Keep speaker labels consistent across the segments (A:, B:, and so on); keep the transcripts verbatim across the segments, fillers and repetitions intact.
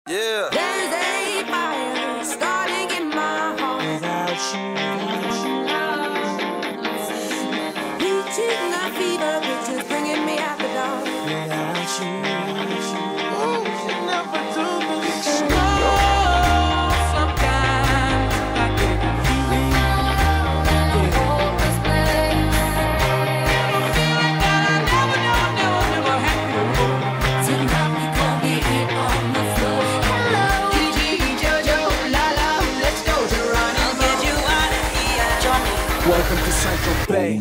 A: Yeah.
B: There's a fire starting in my heart without you. Reaching a fever pitch is bringing me out the dark without you. Oh, you never do believe it. Oh, sometimes I get a feeling. Hold this place. A feeling that I never, never, never, never had before. Tonight we gon' get it on the floor. Hello, Gigi, Jojo, Lala, let's go to run and get you out of here, Johnny.
C: Welcome to Central Bay.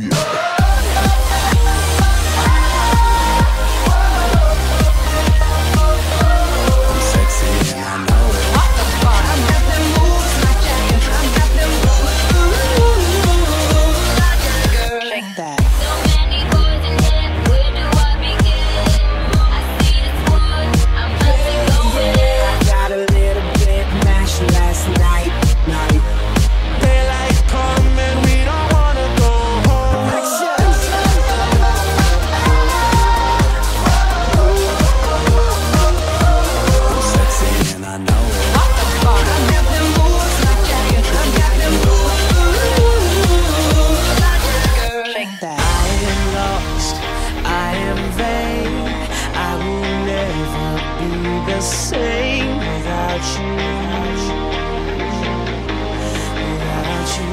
B: The same without you, without you.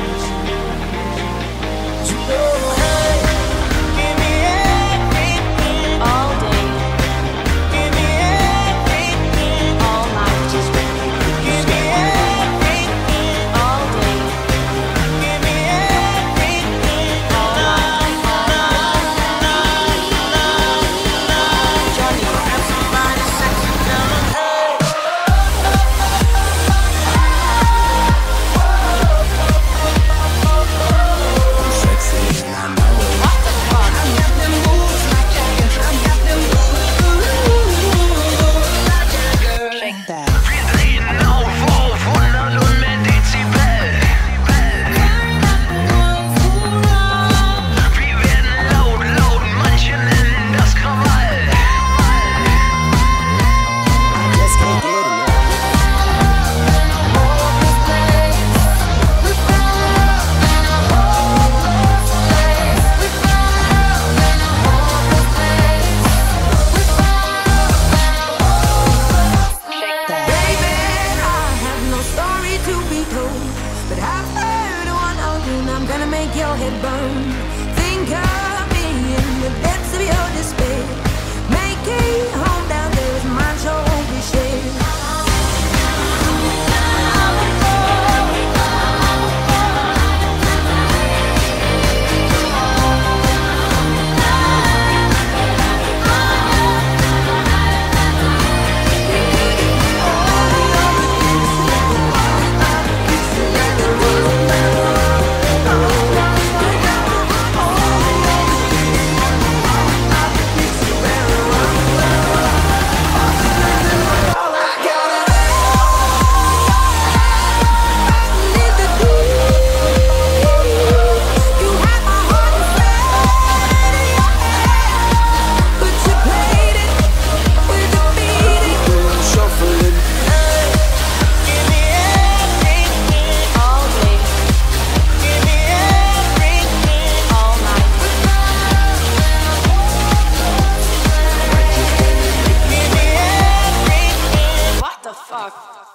B: Oh, hey, give me everything all day. Give me everything all night. Just give me everything all day. Give me everything all night. Johnny, grab somebody sexy. But I've heard one argument, I'm gonna make your head burn. Think of me in the depths of your despair. Make a home down there is mine, sure won't be shared. Fuck.